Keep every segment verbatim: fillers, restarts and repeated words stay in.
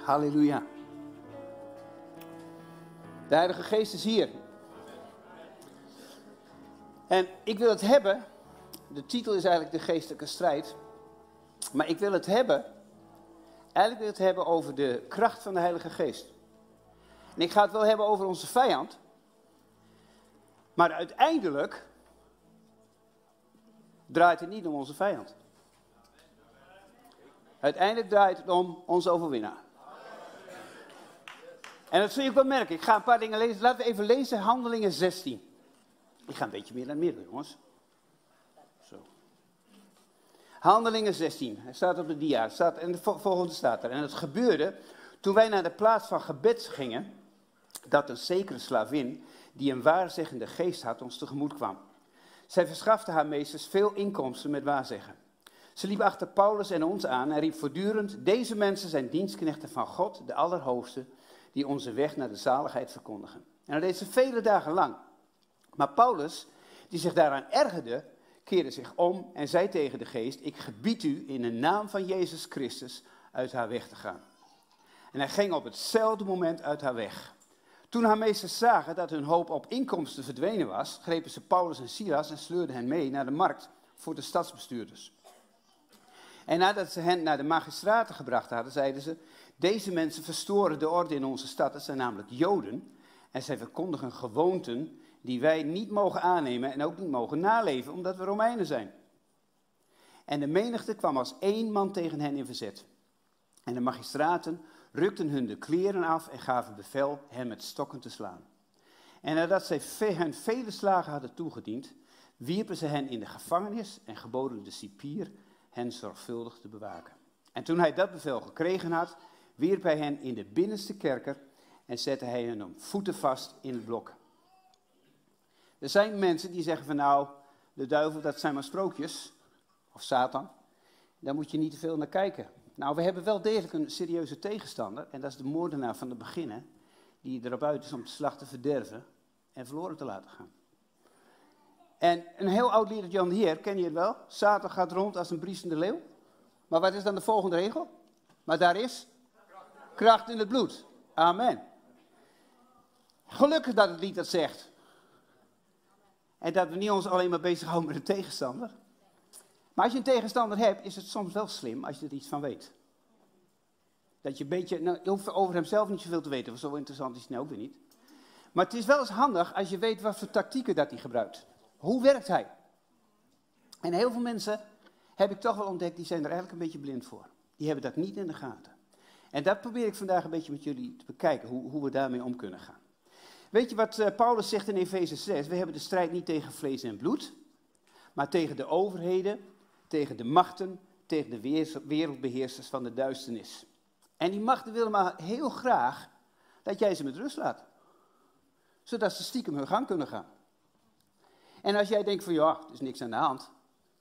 Halleluja. De Heilige Geest is hier. En ik wil het hebben, de titel is eigenlijk de geestelijke strijd. Maar ik wil het hebben, eigenlijk wil ik het hebben over de kracht van de Heilige Geest. En ik ga het wel hebben over onze vijand. Maar uiteindelijk draait het niet om onze vijand. Uiteindelijk draait het om onze overwinnaar. En dat zul je ook wel merken. Ik ga een paar dingen lezen. Laten we even lezen, Handelingen zestien. Ik ga een beetje meer naar het midden, jongens. Zo. Handelingen zestien. Hij staat op de dia. Staat, en de volgende staat er. En het gebeurde toen wij naar de plaats van gebed gingen, dat een zekere slavin, die een waarzeggende geest had, ons tegemoet kwam. Zij verschafte haar meesters veel inkomsten met waarzeggen. Ze liep achter Paulus en ons aan en riep voortdurend: deze mensen zijn dienstknechten van God, de Allerhoogste, die onze weg naar de zaligheid verkondigen. En dat deed ze vele dagen lang. Maar Paulus, die zich daaraan ergerde, keerde zich om en zei tegen de geest: ik gebied u in de naam van Jezus Christus uit haar weg te gaan. En hij ging op hetzelfde moment uit haar weg. Toen haar meesters zagen dat hun hoop op inkomsten verdwenen was, grepen ze Paulus en Silas en sleurden hen mee naar de markt voor de stadsbestuurders. En nadat ze hen naar de magistraten gebracht hadden, zeiden ze: deze mensen verstoren de orde in onze stad, dat zijn namelijk Joden, en zij verkondigen gewoonten die wij niet mogen aannemen en ook niet mogen naleven, omdat we Romeinen zijn. En de menigte kwam als één man tegen hen in verzet. En de magistraten rukten hun de kleren af en gaven bevel hen met stokken te slaan. En nadat zij hen vele slagen hadden toegediend, wierpen ze hen in de gevangenis en geboden de cipier hen zorgvuldig te bewaken. En toen hij dat bevel gekregen had, wierp hij hen in de binnenste kerker en zette hij hen om voeten vast in het blok. Er zijn mensen die zeggen van nou, de duivel dat zijn maar sprookjes, of Satan, daar moet je niet te veel naar kijken. Nou, we hebben wel degelijk een serieuze tegenstander en dat is de moordenaar van de beginnen, die erop uit is om de slag te verderven en verloren te laten gaan. En een heel oud lied, Jan de Heer, ken je het wel? Satan gaat rond als een briesende leeuw. Maar wat is dan de volgende regel? Maar daar is kracht in het bloed. Amen. Gelukkig dat het lied dat zegt. En dat we niet ons alleen maar bezighouden met de tegenstander. Maar als je een tegenstander hebt, is het soms wel slim als je er iets van weet. Dat je een beetje, nou, je hoeft over hemzelf niet zoveel te weten, want zo interessant is het nou ook weer niet. Maar het is wel eens handig als je weet wat voor tactieken dat hij gebruikt. Hoe werkt hij? En heel veel mensen, heb ik toch wel ontdekt, die zijn er eigenlijk een beetje blind voor. Die hebben dat niet in de gaten. En dat probeer ik vandaag een beetje met jullie te bekijken, hoe, hoe we daarmee om kunnen gaan. Weet je wat uh, Paulus zegt in Efeze zes? We hebben de strijd niet tegen vlees en bloed, maar tegen de overheden, tegen de machten, tegen de wereldbeheersers van de duisternis. En die machten willen maar heel graag dat jij ze met rust laat. Zodat ze stiekem hun gang kunnen gaan. En als jij denkt van ja, er is niks aan de hand,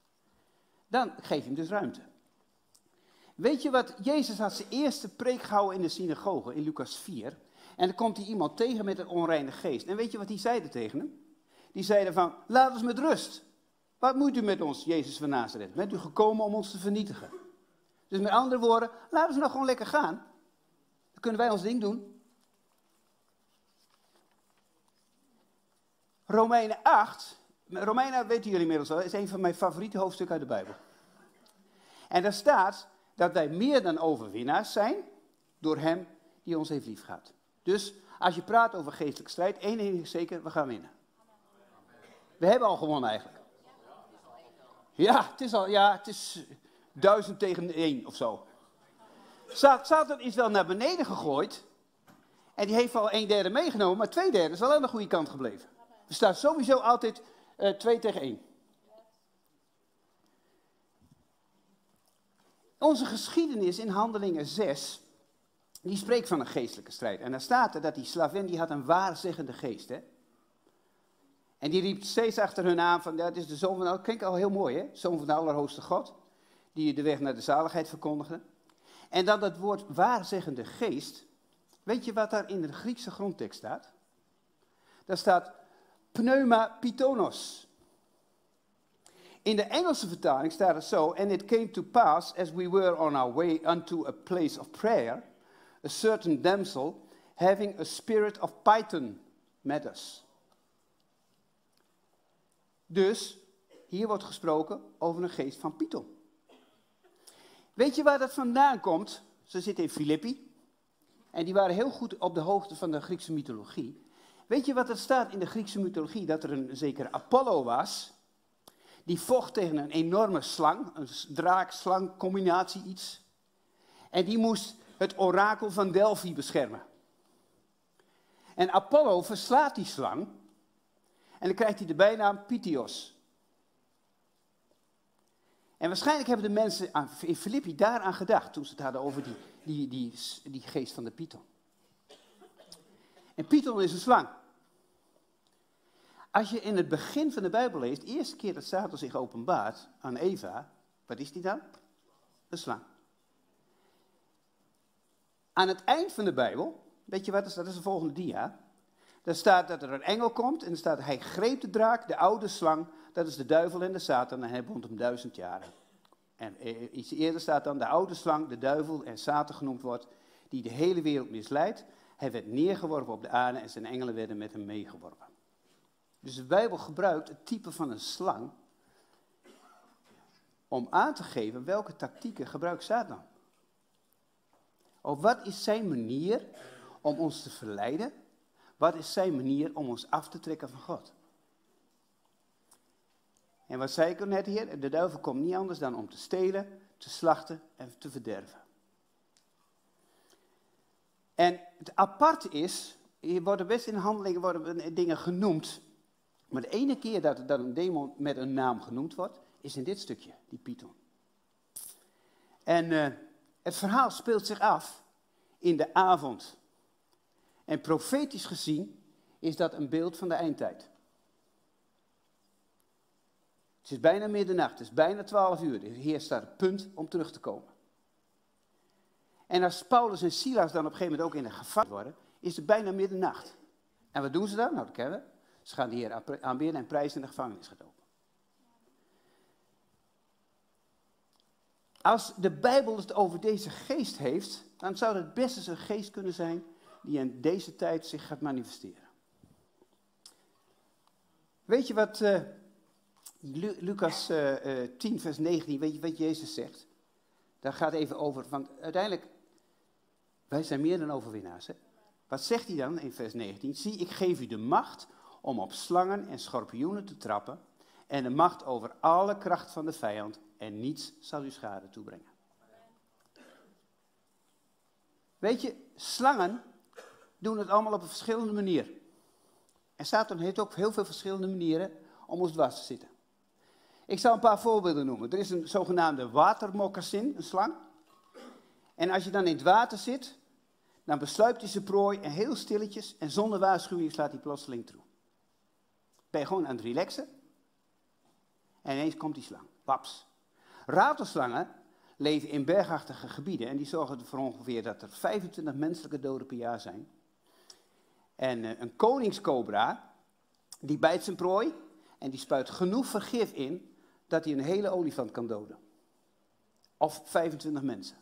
dan geef je hem dus ruimte. Weet je wat, Jezus had zijn eerste preek gehouden in de synagoge in Lucas vier. En dan komt hij iemand tegen met een onreine geest. En weet je wat die zeiden tegen hem? Die zeiden van, laat ons met rust. Wat moet u met ons, Jezus van Nazareth? Bent u gekomen om ons te vernietigen? Dus met andere woorden, laat ons nou gewoon lekker gaan. Dan kunnen wij ons ding doen. Romeinen acht, Romeinen weten jullie inmiddels wel, is een van mijn favoriete hoofdstukken uit de Bijbel. En daar staat dat wij meer dan overwinnaars zijn door hem die ons heeft liefgehad. Dus als je praat over geestelijke strijd, één ding is zeker, we gaan winnen. We hebben al gewonnen eigenlijk. Ja, het is al, ja, het is duizend tegen één of zo. Satan is wel naar beneden gegooid en die heeft al een derde meegenomen, maar twee derde is wel aan de goede kant gebleven. Er staat sowieso altijd uh, twee tegen één. Onze geschiedenis in Handelingen zes, die spreekt van een geestelijke strijd. En daar staat er dat die slavin, die had een waarzeggende geest. Hè? En die riep steeds achter hun aan van, ja, het is de zoon van, dat klinkt al heel mooi hè, zoon van de Allerhoogste God, die de weg naar de zaligheid verkondigde. En dan dat woord waarzeggende geest, weet je wat daar in de Griekse grondtekst staat? Daar staat pneuma pitonos. In de Engelse vertaling staat het zo, and it came to pass as we were on our way unto a place of prayer, a certain damsel having a spirit of Python met us. Dus, hier wordt gesproken over een geest van Python. Weet je waar dat vandaan komt? Ze zitten in Filippi. En die waren heel goed op de hoogte van de Griekse mythologie. Weet je wat er staat in de Griekse mythologie? Dat er een zekere Apollo was. Die vocht tegen een enorme slang. Een draak-slang combinatie iets. En die moest het orakel van Delphi beschermen. En Apollo verslaat die slang. En dan krijgt hij de bijnaam Pythios. En waarschijnlijk hebben de mensen in Filippi daaraan gedacht. Toen ze het hadden over die, die, die, die geest van de Python. En Python is een slang. Als je in het begin van de Bijbel leest, de eerste keer dat Satan zich openbaart aan Eva, wat is die dan? Een slang. Aan het eind van de Bijbel, weet je wat, dat is de volgende dia. Daar staat dat er een engel komt en er staat, hij greep de draak, de oude slang, dat is de duivel en de Satan en hij bond hem duizend jaren. En eh, iets eerder staat dan de oude slang, de duivel en Satan genoemd wordt, die de hele wereld misleidt. Hij werd neergeworpen op de aarde en zijn engelen werden met hem meegeworpen. Dus de Bijbel gebruikt het type van een slang om aan te geven welke tactieken gebruikt Satan. Of wat is zijn manier om ons te verleiden? Wat is zijn manier om ons af te trekken van God? En wat zei ik al net hier? De duivel komt niet anders dan om te stelen, te slachten en te verderven. En het aparte is, hier worden best in handelingen worden dingen genoemd. Maar de ene keer dat, dat een demon met een naam genoemd wordt, is in dit stukje, die Python. En uh, het verhaal speelt zich af in de avond. En profetisch gezien is dat een beeld van de eindtijd. Het is bijna middernacht, het is bijna twaalf uur. De Heer staat op punt om terug te komen. En als Paulus en Silas dan op een gegeven moment ook in de gevangenis worden, is het bijna middernacht. En wat doen ze dan? Nou, dat kennen we. Ze gaan de Heer aanbidden en prijzen in de gevangenis gaat open. Als de Bijbel het over deze geest heeft, dan zou het best eens een geest kunnen zijn die in deze tijd zich gaat manifesteren. Weet je wat uh, Lu- Lucas uh, uh, tien vers negentien, weet je wat Jezus zegt? Daar gaat even over, want uiteindelijk, wij zijn meer dan overwinnaars. Hè? Wat zegt hij dan in vers negentien? Zie, ik geef u de macht om op slangen en schorpioenen te trappen en de macht over alle kracht van de vijand en niets zal u schade toebrengen. Weet je, slangen doen het allemaal op een verschillende manier. En Satan heeft ook heel veel verschillende manieren om ons dwars te zitten. Ik zal een paar voorbeelden noemen. Er is een zogenaamde watermokassin, een slang. En als je dan in het water zit, dan besluipt hij zijn prooi en heel stilletjes en zonder waarschuwing slaat hij plotseling toe. Ben je gewoon aan het relaxen en ineens komt die slang. Waps. Ratelslangen leven in bergachtige gebieden en die zorgen ervoor ongeveer dat er vijfentwintig menselijke doden per jaar zijn. En uh, een koningscobra, die bijt zijn prooi en die spuit genoeg vergif in dat hij een hele olifant kan doden. Of vijfentwintig mensen.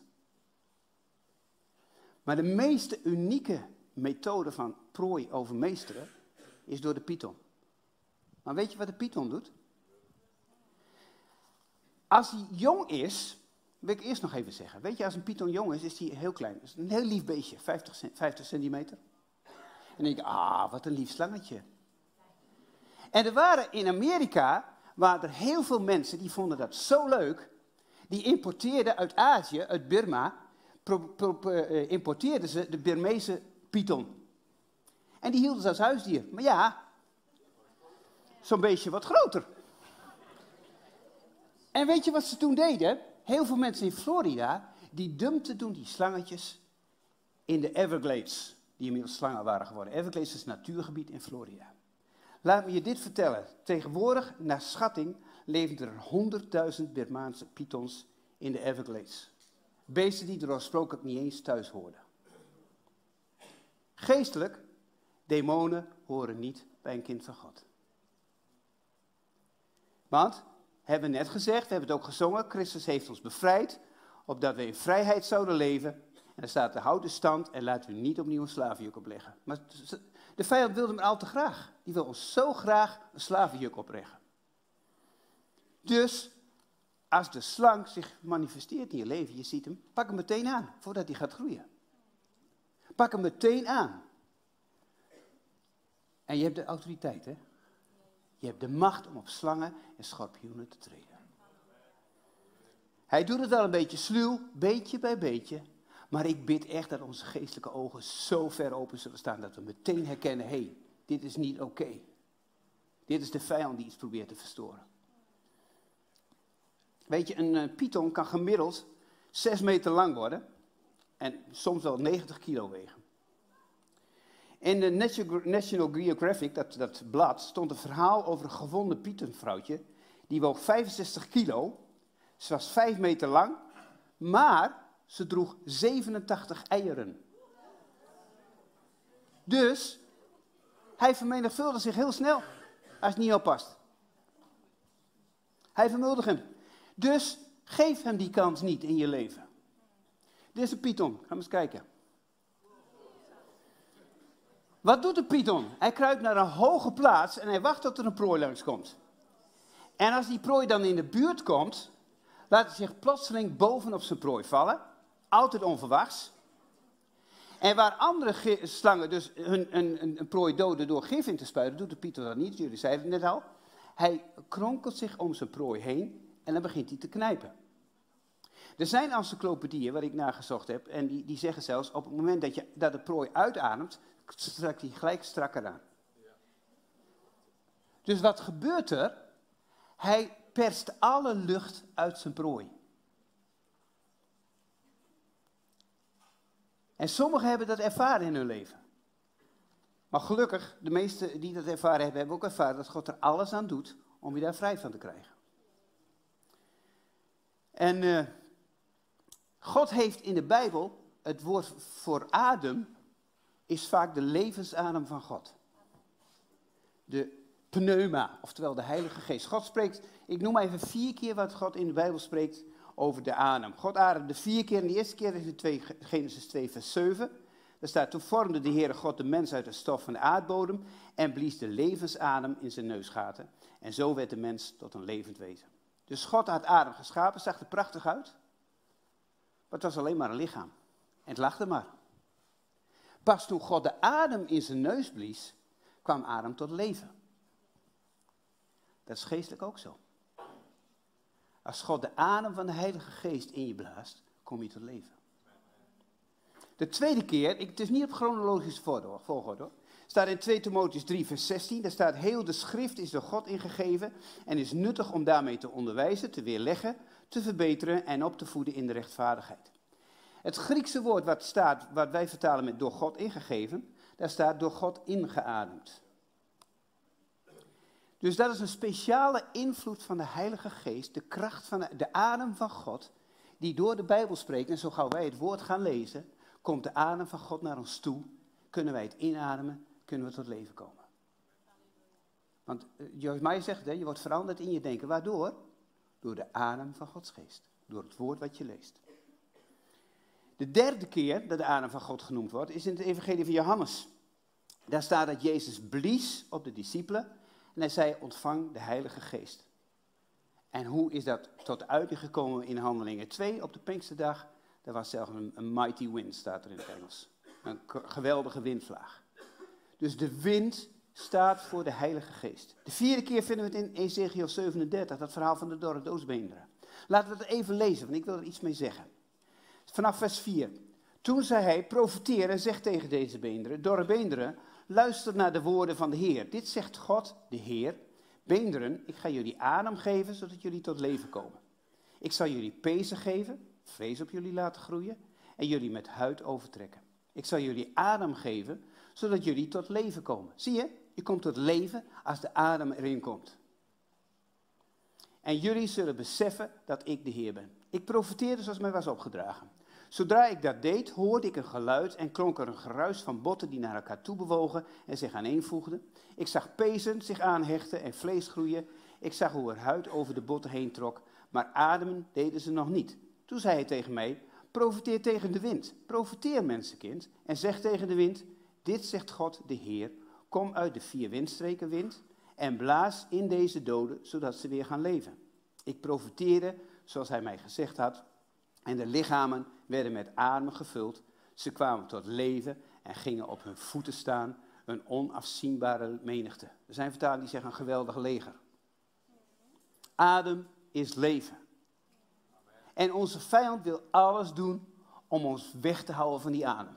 Maar de meest unieke methode van prooi overmeesteren is door de python. Maar weet je wat de python doet? Als hij jong is, wil ik eerst nog even zeggen. Weet je, als een python jong is, is hij heel klein. Het is een heel lief beestje, vijftig centimeter. En dan denk ik, ah, wat een lief slangetje. En er waren in Amerika, waren er heel veel mensen die vonden dat zo leuk. Die importeerden uit Azië, uit Burma, pro, pro, pro, uh, importeerden ze de Burmeese python. En die hielden ze als huisdier. Maar ja, zo'n beestje wat groter. En weet je wat ze toen deden? Heel veel mensen in Florida, die dumpten toen die slangetjes in de Everglades, die inmiddels slangen waren geworden. Everglades is een natuurgebied in Florida. Laat me je dit vertellen. Tegenwoordig, naar schatting, leven er honderdduizend Birmaanse pythons in de Everglades. Beesten die er oorspronkelijk niet eens thuis hoorden. Geestelijk, demonen horen niet bij een kind van God. Want, hebben we net gezegd, we hebben het ook gezongen, Christus heeft ons bevrijd, opdat we in vrijheid zouden leven. En er staat, houd de stand en laten we niet opnieuw een slavenjuk opleggen. Maar de vijand wilde hem al te graag. Die wil ons zo graag een slavenjuk opleggen. Dus, als de slang zich manifesteert in je leven, je ziet hem, pak hem meteen aan, voordat hij gaat groeien. Pak hem meteen aan. En je hebt de autoriteit, hè? Je hebt de macht om op slangen en schorpioenen te treden. Hij doet het al een beetje sluw, beetje bij beetje. Maar ik bid echt dat onze geestelijke ogen zo ver open zullen staan dat we meteen herkennen, hé, hey, dit is niet oké. Okay. Dit is de vijand die iets probeert te verstoren. Weet je, een uh, python kan gemiddeld zes meter lang worden en soms wel negentig kilo wegen. In de National Geographic, dat, dat blad, stond een verhaal over een gevonden pythonvrouwtje. Die woog vijfenzestig kilo, ze was vijf meter lang, maar ze droeg zevenentachtig eieren. Dus, hij vermenigvuldigt zich heel snel, als het niet oppast. Hij vermenigvuldigt hem. Dus, geef hem die kans niet in je leven. Dit is een python, gaan we eens kijken. Wat doet de python? Hij kruipt naar een hoge plaats en hij wacht tot er een prooi langskomt. En als die prooi dan in de buurt komt, laat hij zich plotseling bovenop zijn prooi vallen. Altijd onverwachts. En waar andere slangen dus hun, een, een, een prooi doden door gif in te spuiten, doet de python dat niet. Jullie zeiden het net al. Hij kronkelt zich om zijn prooi heen en dan begint hij te knijpen. Er zijn encyclopedieën waar ik nagezocht heb en die, die zeggen zelfs op het moment dat, je, dat de prooi uitademt, strakt hij gelijk strakker aan. Dus wat gebeurt er? Hij perst alle lucht uit zijn prooi. En sommigen hebben dat ervaren in hun leven. Maar gelukkig, de meesten die dat ervaren hebben, hebben ook ervaren dat God er alles aan doet om je daar vrij van te krijgen. En uh, God heeft in de Bijbel, het woord voor adem, is vaak de levensadem van God. De pneuma, oftewel de Heilige Geest. God spreekt, ik noem even vier keer wat God in de Bijbel spreekt over de adem. God ademde vier keer, en de eerste keer is in twee, Genesis twee vers zeven. Daar staat, toen vormde de Heere God de mens uit de stof van de aardbodem en blies de levensadem in zijn neusgaten. En zo werd de mens tot een levend wezen. Dus God had Adam geschapen, zag er prachtig uit. Maar het was alleen maar een lichaam. En het lag er maar. Pas toen God de adem in zijn neus blies, kwam Adam tot leven. Dat is geestelijk ook zo. Als God de adem van de Heilige Geest in je blaast, kom je tot leven. De tweede keer, ik, het is niet op chronologische volgorde hoor. Staat in twee Timotheüs drie vers zestien, daar staat, heel de schrift is door God ingegeven en is nuttig om daarmee te onderwijzen, te weerleggen, te verbeteren en op te voeden in de rechtvaardigheid. Het Griekse woord wat staat, wat wij vertalen met door God ingegeven, daar staat door God ingeademd. Dus dat is een speciale invloed van de Heilige Geest, de kracht van de, de adem van God, die door de Bijbel spreekt. En zo gauw wij het woord gaan lezen, komt de adem van God naar ons toe, kunnen wij het inademen, kunnen we tot leven komen. Want Joyce Meyer zegt, hè, je wordt veranderd in je denken. Waardoor? Door de adem van Gods Geest, door het woord wat je leest. De derde keer dat de adem van God genoemd wordt, is in het evangelie van Johannes. Daar staat dat Jezus blies op de discipelen en hij zei, ontvang de Heilige Geest. En hoe is dat tot uiting gekomen in Handelingen twee op de Pinksterdag? Er was zelfs een, een mighty wind, staat er in het Engels. Een geweldige windvlaag. Dus de wind staat voor de Heilige Geest. De vierde keer vinden we het in Ezekiel zevenendertig, dat verhaal van de dorre doodsbeenderen. Laten we het even lezen, want ik wil er iets mee zeggen. Vanaf vers vier. Toen zei hij, profeteer en zeg tegen deze beenderen, dorre beenderen, luister naar de woorden van de Heer. Dit zegt God, de Heer. Beenderen, ik ga jullie adem geven, zodat jullie tot leven komen. Ik zal jullie pezen geven, vlees op jullie laten groeien en jullie met huid overtrekken. Ik zal jullie adem geven, zodat jullie tot leven komen. Zie je, je komt tot leven als de adem erin komt. En jullie zullen beseffen dat ik de Heer ben. Ik profeteerde zoals mij was opgedragen. Zodra ik dat deed, hoorde ik een geluid en klonk er een geruis van botten die naar elkaar toe bewogen en zich aaneenvoegden. Ik zag pezen zich aanhechten en vlees groeien. Ik zag hoe er huid over de botten heen trok, maar ademen deden ze nog niet. Toen zei hij tegen mij, Profeteer tegen de wind. Profeteer, mensenkind. En zeg tegen de wind, dit zegt God de Heer. Kom uit de vier windstreken, wind. En blaas in deze doden, zodat ze weer gaan leven. Ik profeteerde, zoals hij mij gezegd had. En de lichamen werden met adem gevuld. Ze kwamen tot leven en gingen op hun voeten staan. Een onafzienbare menigte. Er zijn vertalingen die zeggen een geweldig leger. Adem is leven. En onze vijand wil alles doen om ons weg te houden van die adem.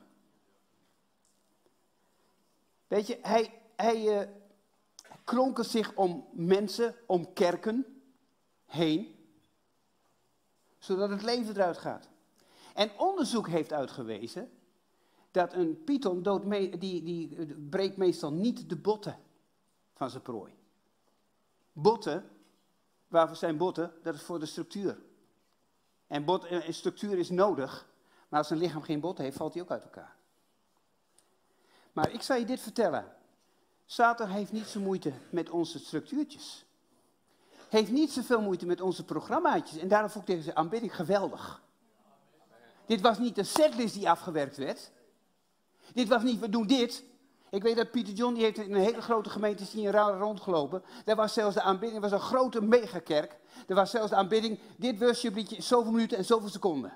Weet je, hij, hij uh, kronkelt zich om mensen, om kerken heen, zodat het leven eruit gaat. En onderzoek heeft uitgewezen dat een python dood me- die, die breekt meestal niet de botten van zijn prooi. Botten, waarvoor zijn botten? Dat is voor de structuur. En bot, een structuur is nodig, maar als een lichaam geen botten heeft, valt hij ook uit elkaar. Maar ik zal je dit vertellen. Satan heeft niet zo moeite met onze structuurtjes. Heeft niet zoveel moeite met onze programmaatjes. En daarom vond ik deze aanbidding geweldig. Dit was niet een setlist die afgewerkt werd. Dit was niet, we doen dit. Ik weet dat Pieter John, die heeft in een hele grote gemeente hier rondgelopen. Daar was zelfs de aanbidding, was een grote megakerk. Er was zelfs de aanbidding, dit worship liedje is zoveel minuten en zoveel seconden.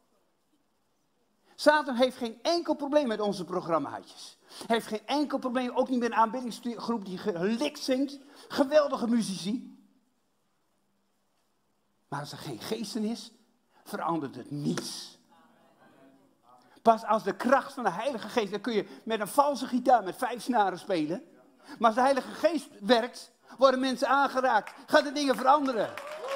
Satan heeft geen enkel probleem met onze programmaatjes. Hij heeft geen enkel probleem, ook niet met een aanbiddingsgroep die gelikt zingt. Geweldige muzici. Maar als er geen geesten is, verandert het niets. Pas als de kracht van de Heilige Geest, dan kun je met een valse gitaar met vijf snaren spelen. Maar als de Heilige Geest werkt, worden mensen aangeraakt. Gaat de dingen veranderen.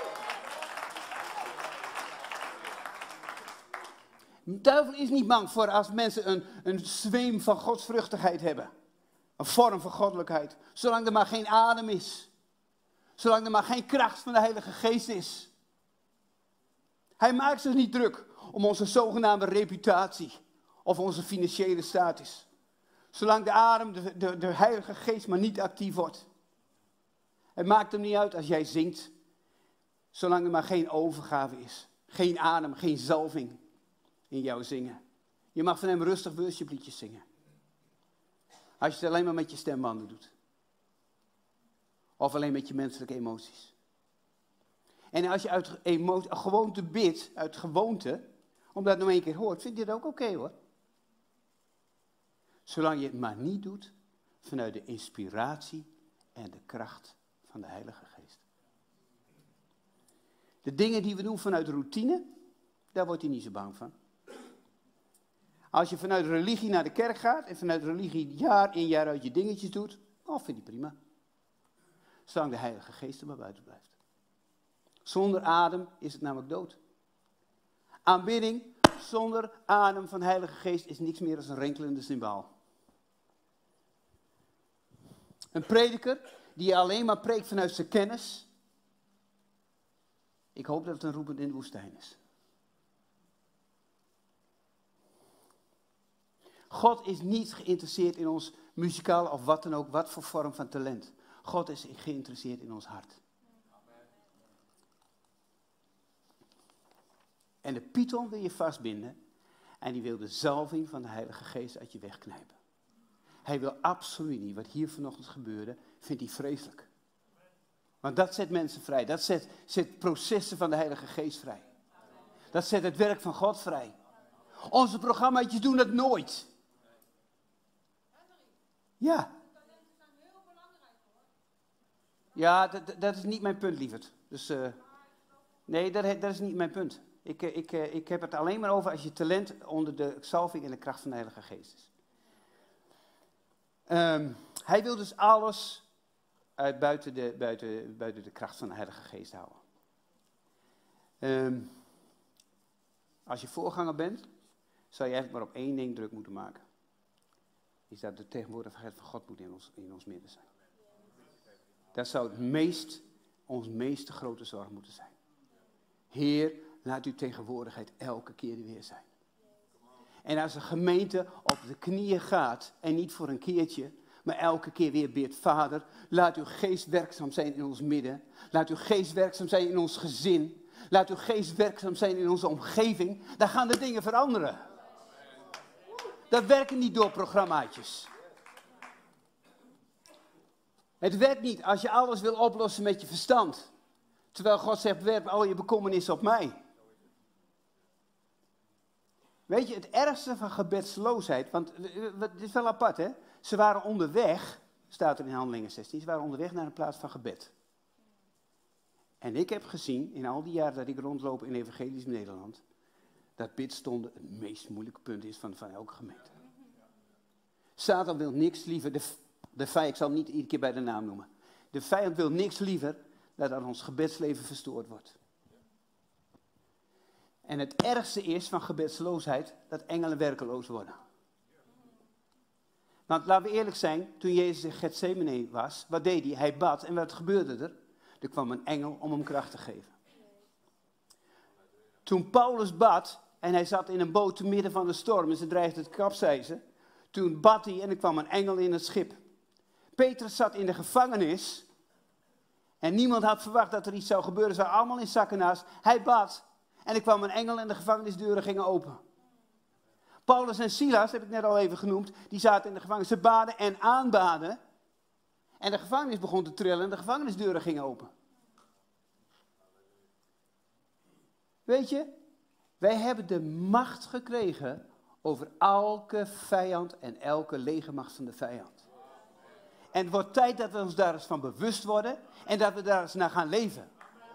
De duivel is niet bang voor als mensen een, een zweem van godsvruchtigheid hebben. Een vorm van goddelijkheid. Zolang er maar geen adem is. Zolang er maar geen kracht van de Heilige Geest is. Hij maakt zich niet druk om onze zogenaamde reputatie of onze financiële status. Zolang de adem, de, de, de Heilige Geest maar niet actief wordt. Het maakt hem niet uit als jij zingt. Zolang er maar geen overgave is. Geen adem, geen zalving in jouw zingen. Je mag van hem rustig worshipliedjes zingen. Als je het alleen maar met je stembanden doet. Of alleen met je menselijke emoties. En als je uit emotie, gewoonte bidt, uit gewoonte, omdat het nog één keer hoort, vind je dat ook oké okay, hoor. Zolang je het maar niet doet vanuit de inspiratie en de kracht van de Heilige Geest. De dingen die we doen vanuit routine, daar wordt hij niet zo bang van. Als je vanuit religie naar de kerk gaat en vanuit religie jaar in jaar uit je dingetjes doet, oh, vind je prima. Zolang de Heilige Geest er maar buiten blijft. Zonder adem is het namelijk dood. Aanbidding zonder adem van de Heilige Geest is niks meer dan een rinkelende cymbaal. Een prediker die alleen maar preekt vanuit zijn kennis. Ik hoop dat het een roepend in de woestijn is. God is niet geïnteresseerd in ons muzikale of wat dan ook, wat voor vorm van talent. God is geïnteresseerd in ons hart. En de python wil je vastbinden en die wil de zalving van de Heilige Geest uit je wegknijpen. Hij wil absoluut niet, wat hier vanochtend gebeurde, vindt hij vreselijk. Want dat zet mensen vrij, dat zet, zet processen van de Heilige Geest vrij. Dat zet het werk van God vrij. Onze programma's doen dat nooit. Ja. Ja, dat, dat is niet mijn punt, lieverd. Dus, uh, nee, dat, dat is niet mijn punt. Ik, ik, ik heb het alleen maar over als je talent onder de zalving en de kracht van de Heilige Geest is. Um, hij wil dus alles uit buiten, de, buiten, buiten de kracht van de Heilige Geest houden. Um, als je voorganger bent, zou je eigenlijk maar op één ding druk moeten maken. Is dat de tegenwoordigheid van God moet in ons, in ons midden zijn. Dat zou het meest, ons meeste grote zorg moeten zijn. Heer, laat uw tegenwoordigheid elke keer weer zijn. En als een gemeente op de knieën gaat, en niet voor een keertje, maar elke keer weer bidt, Vader, laat uw geest werkzaam zijn in ons midden. Laat uw geest werkzaam zijn in ons gezin. Laat uw geest werkzaam zijn in onze omgeving. Dan gaan de dingen veranderen. Dat werkt niet door programmaatjes. Het werkt niet als je alles wil oplossen met je verstand. Terwijl God zegt, werp al je bekommernis op mij. Weet je, het ergste van gebedsloosheid, want het is wel apart hè. Ze waren onderweg, staat er in Handelingen zestien, ze waren onderweg naar een plaats van gebed. En ik heb gezien, in al die jaren dat ik rondloop in evangelisch Nederland, dat bidstonden het meest moeilijke punt is van, van elke gemeente. Satan wil niks liever, de, de vijand, ik zal hem niet iedere keer bij de naam noemen. De vijand wil niks liever dan dat ons gebedsleven verstoord wordt. En het ergste is van gebedsloosheid dat engelen werkeloos worden. Want laten we eerlijk zijn, toen Jezus in Gethsemane was, wat deed hij? Hij bad en wat gebeurde er? Er kwam een engel om hem kracht te geven. Toen Paulus bad en hij zat in een boot te midden van de storm en ze dreigde het kapseizen. Toen bad hij en er kwam een engel in het schip. Petrus zat in de gevangenis en niemand had verwacht dat er iets zou gebeuren. Ze waren allemaal in zakkenaas. Hij bad en er kwam een engel en de gevangenisdeuren gingen open. Paulus en Silas, heb ik net al even genoemd, die zaten in de gevangenis. Ze baden en aanbaden. En de gevangenis begon te trillen en de gevangenisdeuren gingen open. Weet je, wij hebben de macht gekregen over elke vijand en elke legermacht van de vijand. En het wordt tijd dat we ons daar eens van bewust worden en dat we daar eens naar gaan leven.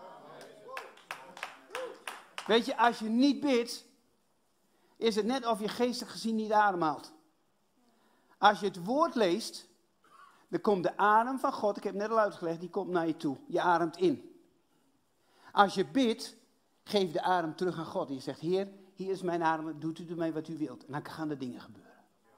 Weet je, als je niet bidt, is het net of je geestelijk gezien niet ademhaalt. Als je het woord leest, dan komt de adem van God, ik heb het net al uitgelegd, die komt naar je toe. Je ademt in. Als je bidt, geef de adem terug aan God. En je zegt, Heer, hier is mijn adem, doet u ermee wat u wilt. En dan gaan de dingen gebeuren.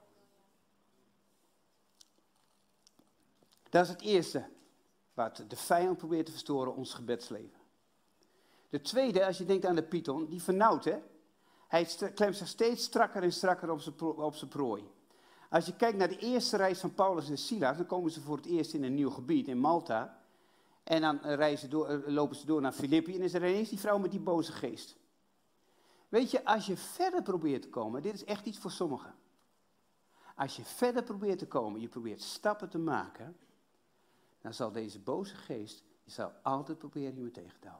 Dat is het eerste, wat de vijand probeert te verstoren, ons gebedsleven. De tweede, als je denkt aan de Python, die vernauwt hè. Hij klemt zich steeds strakker en strakker op zijn, pro- op zijn prooi. Als je kijkt naar de eerste reis van Paulus en Silas, dan komen ze voor het eerst in een nieuw gebied, in Malta. En dan reizen door, lopen ze door naar Filippi en is er ineens die vrouw met die boze geest. Weet je, als je verder probeert te komen, dit is echt iets voor sommigen. Als je verder probeert te komen, je probeert stappen te maken, dan zal deze boze geest, je zal altijd proberen je tegen te houden.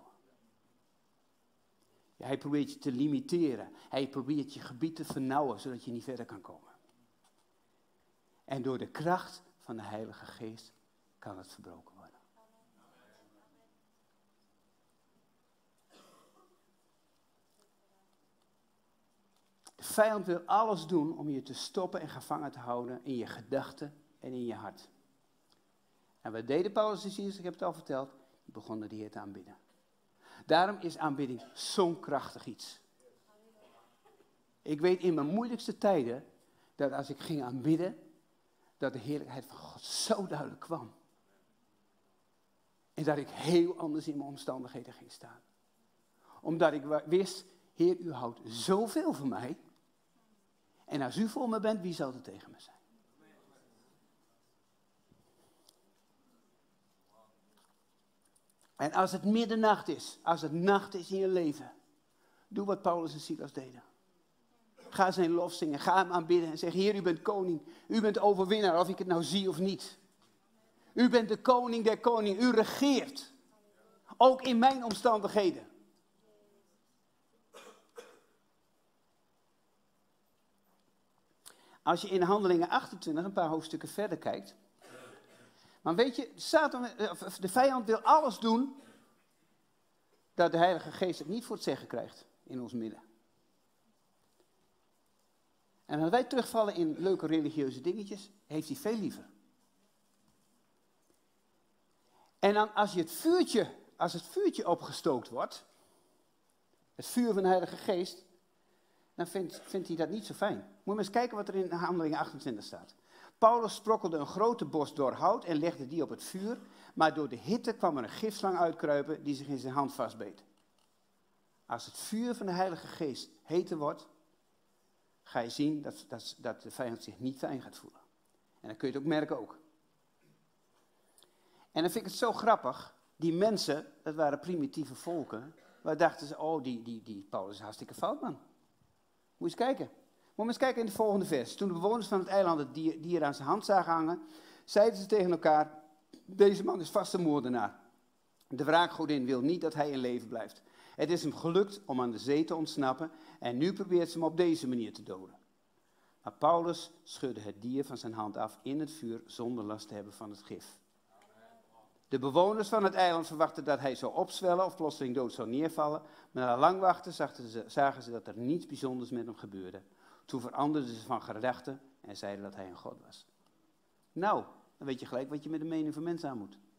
Ja, hij probeert je te limiteren. Hij probeert je gebied te vernauwen, zodat je niet verder kan komen. En door de kracht van de Heilige Geest kan het verbroken worden. De vijand wil alles doen om je te stoppen en gevangen te houden in je gedachten en in je hart. En wat deden Paulus en Silas? Ik heb het al verteld. Die begonnen de Heer te aanbidden. Daarom is aanbidding zo'n krachtig iets. Ik weet in mijn moeilijkste tijden dat als ik ging aanbidden, dat de heerlijkheid van God zo duidelijk kwam. En dat ik heel anders in mijn omstandigheden ging staan. Omdat ik wist, Heer, u houdt zoveel van mij. En als u voor me bent, wie zal er tegen me zijn? En als het middernacht is, als het nacht is in je leven, doe wat Paulus en Silas deden. Ga zijn lof zingen, ga hem aanbidden en zeg, Heer, u bent koning, u bent overwinnaar, of ik het nou zie of niet. U bent de koning der koningen, u regeert. Ook in mijn omstandigheden. Als je in Handelingen achtentwintig een paar hoofdstukken verder kijkt. Maar weet je, Satan, de vijand wil alles doen dat de Heilige Geest het niet voor het zeggen krijgt in ons midden. En als wij terugvallen in leuke religieuze dingetjes, heeft hij veel liever. En dan als je het vuurtje, als het vuurtje opgestookt wordt, het vuur van de Heilige Geest, dan vindt, vindt hij dat niet zo fijn. Moet je maar eens kijken wat er in Handelingen achtentwintig staat. Paulus sprokkelde een grote bos door hout en legde die op het vuur, maar door de hitte kwam er een gifslang uitkruipen die zich in zijn hand vastbeet. Als het vuur van de Heilige Geest heter wordt, ga je zien dat, dat, dat de vijand zich niet fijn gaat voelen. En dan kun je het ook merken ook. En dan vind ik het zo grappig, die mensen, dat waren primitieve volken, Waar dachten ze, oh, die, die, die Paulus is hartstikke fout, man. Moet je eens kijken. Moet je eens kijken in het volgende vers. Toen de bewoners van het eiland het dier, dier aan zijn hand zagen hangen, zeiden ze tegen elkaar, deze man is vast een moordenaar. De wraakgodin wil niet dat hij in leven blijft. Het is hem gelukt om aan de zee te ontsnappen en nu probeert ze hem op deze manier te doden. Maar Paulus schudde het dier van zijn hand af in het vuur zonder last te hebben van het gif. De bewoners van het eiland verwachten dat hij zou opzwellen of plotseling dood zou neervallen. Maar na lang wachten ze, zagen ze dat er niets bijzonders met hem gebeurde. Toen veranderden ze van gedachten en zeiden dat hij een god was. Nou, dan weet je gelijk wat je met de mening van mensen aan moet.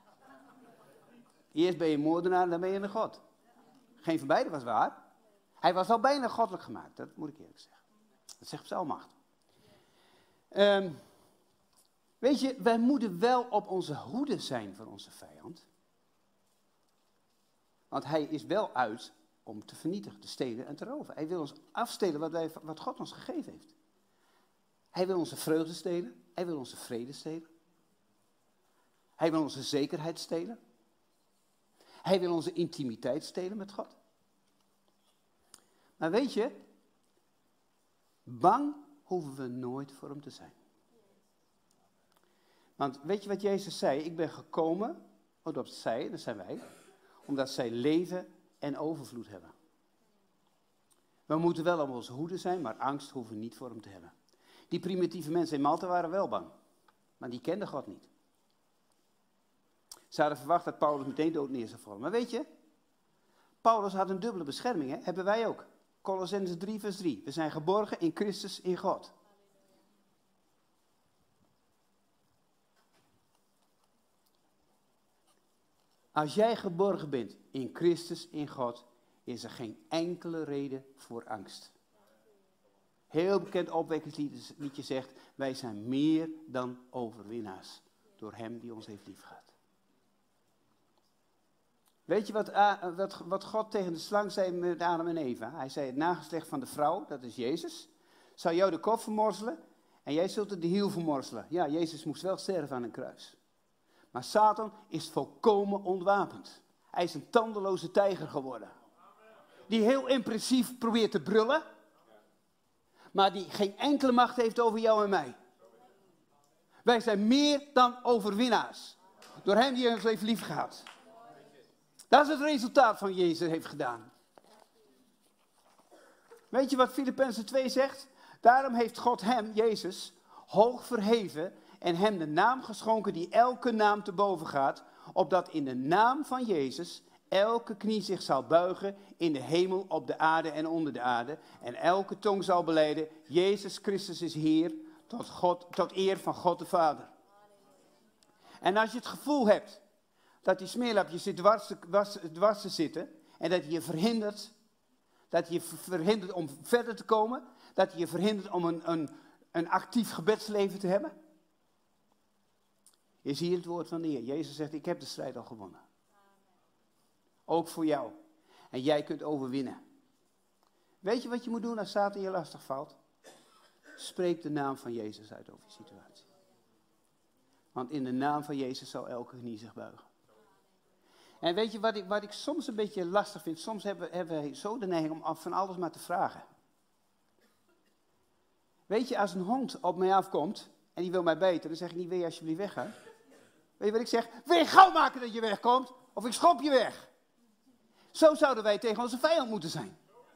Eerst ben je een moordenaar en dan ben je een god. Geen van beiden was waar. Hij was al bijna goddelijk gemaakt, dat moet ik eerlijk zeggen. Dat zegt Psalmacht. Um, weet je, wij moeten wel op onze hoede zijn voor onze vijand. Want hij is wel uit om te vernietigen, te stelen en te roven. Hij wil ons afstelen wat, wij, wat God ons gegeven heeft. Hij wil onze vreugde stelen. Hij wil onze vrede stelen. Hij wil onze zekerheid stelen. Hij wil onze intimiteit stelen met God. Maar weet je, bang hoeven we nooit voor hem te zijn. Want weet je wat Jezus zei? Ik ben gekomen, oh, dat zij, dat zijn wij, omdat zij leven en overvloed hebben. We moeten wel op onze hoede zijn, maar angst hoeven we niet voor hem te hebben. Die primitieve mensen in Malta waren wel bang, maar die kenden God niet. Ze hadden verwacht dat Paulus meteen dood neer zou vallen. Maar weet je, Paulus had een dubbele bescherming, hè? Hebben wij ook. Colossenzen drie vers drie. We zijn geborgen in Christus in God. Als jij geborgen bent in Christus in God, is er geen enkele reden voor angst. Heel bekend opwekkingsliedje zegt, wij zijn meer dan overwinnaars door hem die ons heeft liefgehad. Weet je wat, wat, wat God tegen de slang zei met Adam en Eva? Hij zei, het nageslacht van de vrouw, dat is Jezus, zal jou de kop vermorzelen en jij zult er de hiel vermorzelen. Ja, Jezus moest wel sterven aan een kruis. Maar Satan is volkomen ontwapend. Hij is een tandeloze tijger geworden. Die heel impressief probeert te brullen, maar die geen enkele macht heeft over jou en mij. Wij zijn meer dan overwinnaars. Door hem die ons heeft liefgehad. Dat is het resultaat van Jezus heeft gedaan. Weet je wat Filippenzen twee zegt? Daarom heeft God hem, Jezus, hoog verheven en hem de naam geschonken die elke naam te boven gaat, opdat in de naam van Jezus elke knie zich zal buigen in de hemel, op de aarde en onder de aarde. En elke tong zal belijden, Jezus Christus is Heer, tot, God, tot eer van God de Vader. En als je het gevoel hebt dat die smeerlapjes zit dwars, dwars, dwars te zitten en dat hij je verhindert, dat hij je verhindert om verder te komen, dat hij je verhindert om een, een, een actief gebedsleven te hebben, is hier het woord van de Heer. Jezus zegt, ik heb de strijd al gewonnen. Ook voor jou. En jij kunt overwinnen. Weet je wat je moet doen als Satan je lastig valt? Spreek de naam van Jezus uit over je situatie. Want in de naam van Jezus zal elke knie zich buigen. En weet je wat ik, wat ik soms een beetje lastig vind? Soms hebben, hebben we zo de neiging om van alles maar te vragen. Weet je, als een hond op mij afkomt en die wil mij bijten, dan zeg ik niet, wil je alsjeblieft weggaan? Weet je wat ik zeg? Wil je gauw maken dat je wegkomt? Of ik schop je weg. Zo zouden wij tegen onze vijand moeten zijn.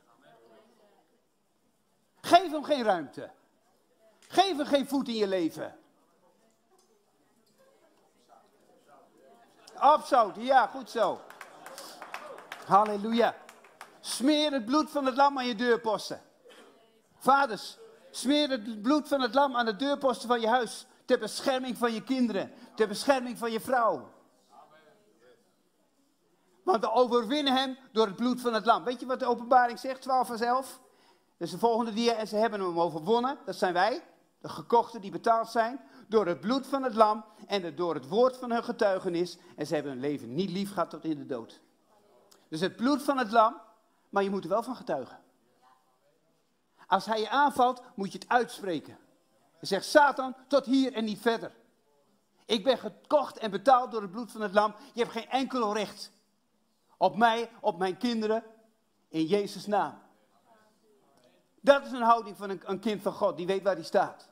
Geef hem geen ruimte. Geef hem geen voet in je leven. Opzouten, ja, goed zo. Halleluja. Smeer het bloed van het lam aan je deurposten. Vaders, smeer het bloed van het lam aan de deurposten van je huis. Ter bescherming van je kinderen. Ter bescherming van je vrouw. Want we overwinnen hem door het bloed van het lam. Weet je wat de openbaring zegt, twaalf vers elf? Dat is de volgende dia. En ze hebben hem overwonnen. Dat zijn wij. De gekochten die betaald zijn. Door het bloed van het lam. En door het woord van hun getuigenis. En ze hebben hun leven niet lief gehad tot in de dood. Dus het bloed van het lam. Maar je moet er wel van getuigen. Als hij je aanvalt, moet je het uitspreken. Je zegt, Satan, tot hier en niet verder. Ik ben gekocht en betaald door het bloed van het lam. Je hebt geen enkel recht Op mij, op mijn kinderen, in Jezus' naam. Dat is een houding van een, een kind van God, die weet waar hij staat.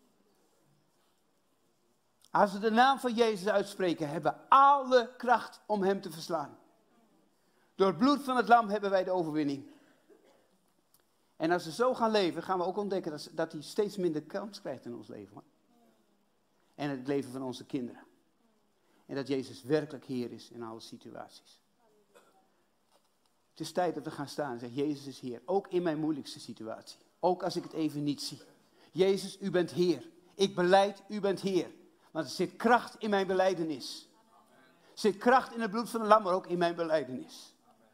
Als we de naam van Jezus uitspreken, hebben we alle kracht om hem te verslaan. Door het bloed van het lam hebben wij de overwinning. En als we zo gaan leven, gaan we ook ontdekken dat, dat hij steeds minder kans krijgt in ons leven. Hoor. En het leven van onze kinderen. En dat Jezus werkelijk Heer is in alle situaties. Het is tijd dat we gaan staan en zeggen, Jezus is Heer. Ook in mijn moeilijkste situatie. Ook als ik het even niet zie. Jezus, u bent Heer. Ik belijd, u bent Heer. Want er zit kracht in mijn belijdenis. Er zit kracht in het bloed van de lam, maar ook in mijn belijdenis.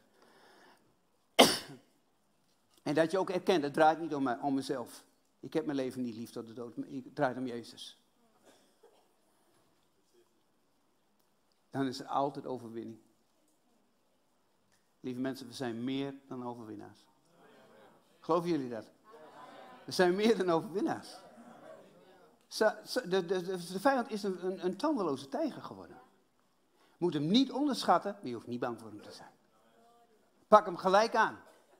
En dat je ook erkent, het draait niet om, mij, om mezelf. Ik heb mijn leven niet lief tot de dood, maar het draait om Jezus. Dan is er altijd overwinning. Lieve mensen, we zijn meer dan overwinnaars. Geloven jullie dat? We zijn meer dan overwinnaars. De, de, de, de vijand is een, een, een tandeloze tijger geworden. Je moet hem niet onderschatten, maar je hoeft niet bang voor hem te zijn. Pak hem gelijk aan.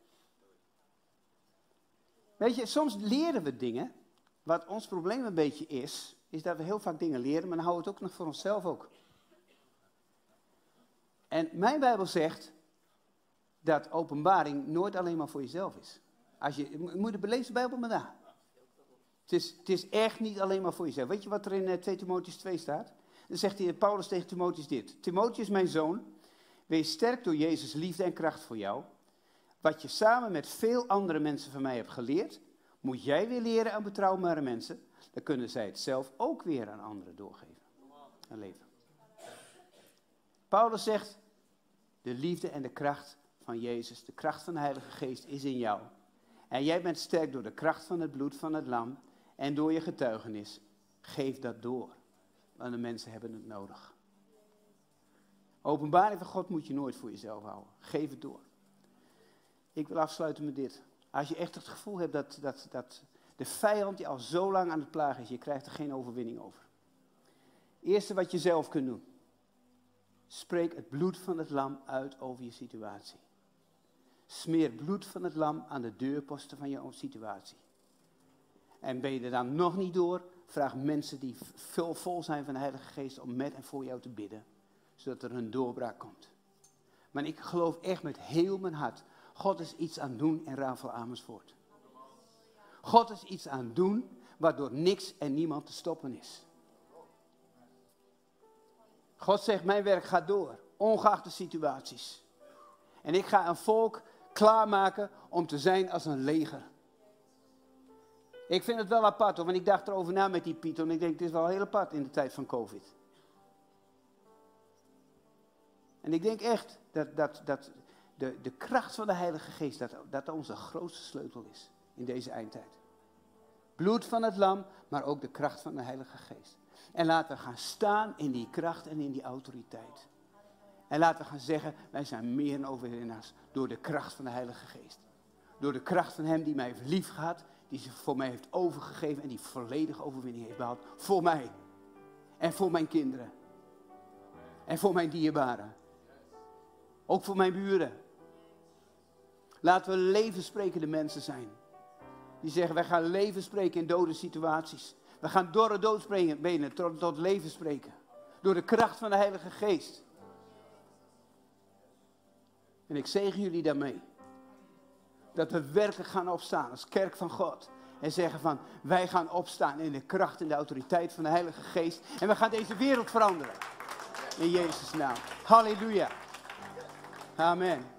Weet je, soms leren we dingen. Wat ons probleem een beetje is, is dat we heel vaak dingen leren, maar dan houden we het ook nog voor onszelf ook. En mijn Bijbel zegt dat openbaring nooit alleen maar voor jezelf is. Als je, je moet belezen de Bijbel maar na. Het is, het is echt niet alleen maar voor jezelf. Weet je wat er in twee Timotheüs twee staat? Dan zegt hij, Paulus tegen Timotheüs dit. Timotheüs, mijn zoon, wees sterk door Jezus' liefde en kracht voor jou. Wat je samen met veel andere mensen van mij hebt geleerd, moet jij weer leren aan betrouwbare mensen. Dan kunnen zij het zelf ook weer aan anderen doorgeven. En leven. Paulus zegt, de liefde en de kracht van Jezus, de kracht van de Heilige Geest is in jou. En jij bent sterk door de kracht van het bloed van het lam en door je getuigenis. Geef dat door, want de mensen hebben het nodig. Openbaring van God moet je nooit voor jezelf houden. Geef het door. Ik wil afsluiten met dit. Als je echt het gevoel hebt dat, dat, dat de vijand je al zo lang aan het plagen is, je krijgt er geen overwinning over. Het eerste wat je zelf kunt doen. Spreek het bloed van het lam uit over je situatie. Smeer bloed van het lam aan de deurposten van je situatie. En ben je er dan nog niet door, vraag mensen die veel vol zijn van de Heilige Geest om met en voor jou te bidden. Zodat er een doorbraak komt. Maar ik geloof echt met heel mijn hart. God is iets aan het doen in Raval Amersfoort. God is iets aan het doen waardoor niks en niemand te stoppen is. God zegt, mijn werk gaat door, ongeacht de situaties. En ik ga een volk klaarmaken om te zijn als een leger. Ik vind het wel apart hoor, want ik dacht erover na met die Piet. En ik denk, het is wel heel apart in de tijd van COVID. En ik denk echt dat, dat, dat de, de kracht van de Heilige Geest, dat, dat onze grootste sleutel is in deze eindtijd. Bloed van het lam, maar ook de kracht van de Heilige Geest. En laten we gaan staan in die kracht en in die autoriteit. En laten we gaan zeggen, wij zijn meer dan overwinnaars door de kracht van de Heilige Geest. Door de kracht van hem die mij heeft lief gehad, die zich voor mij heeft overgegeven en die volledige overwinning heeft behaald. Voor mij. En voor mijn kinderen. En voor mijn dierbaren. Ook voor mijn buren. Laten we levenssprekende mensen zijn. Die zeggen, wij gaan leven spreken in dode situaties. We gaan door de doodsbenen tot, tot leven spreken. Door de kracht van de Heilige Geest. En ik zegen jullie daarmee. Dat we werkelijk gaan opstaan als kerk van God. En zeggen van, wij gaan opstaan in de kracht en de autoriteit van de Heilige Geest. En we gaan deze wereld veranderen. In Jezus' naam. Halleluja. Amen.